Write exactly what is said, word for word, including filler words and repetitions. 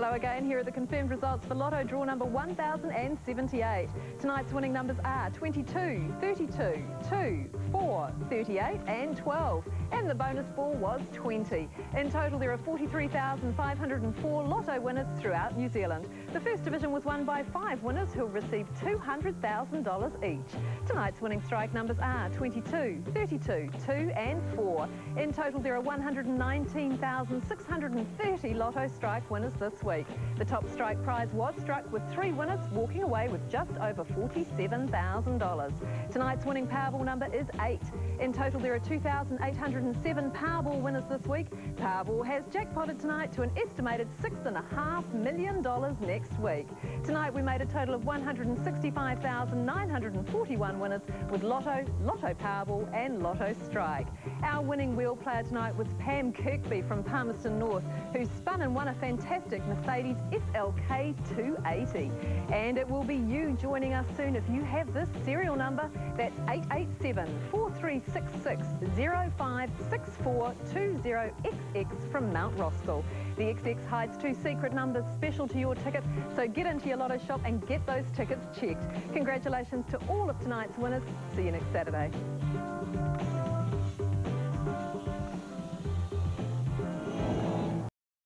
Hello again, here are the confirmed results for Lotto draw number one thousand seventy-eight. Tonight's winning numbers are twenty-two, thirty-two, two, four, thirty-eight and twelve. And the bonus ball was twenty. In total, there are forty-three thousand five hundred four Lotto winners throughout New Zealand. The first division was won by five winners who'll receive two hundred thousand dollars each. Tonight's winning strike numbers are twenty-two, thirty-two, two and four. In total, there are one hundred nineteen thousand six hundred thirty Lotto strike winners this week. The top strike prize was struck with three winners walking away with just over forty-seven thousand dollars. Tonight's winning Powerball number is eight. In total, there are two thousand eight hundred seven Powerball winners this week. Powerball has jackpotted tonight to an estimated six and a half million dollars next week. Tonight, we made a total of one hundred sixty-five thousand nine hundred forty-one winners with Lotto, Lotto Powerball and Lotto Strike. Our winning wheel player tonight was Pam Kirkby from Palmerston North, who spun and won a fantastic Mercedes S L K two eighty. And it will be you joining us soon if you have this serial number. That's eight eight seven, four three six six, zero five six four two zero X X from Mount Roskill. The X X hides two secret numbers special to your ticket, so get into your Lotto shop and get those tickets checked. Congratulations to all of tonight's winners. See you next Saturday.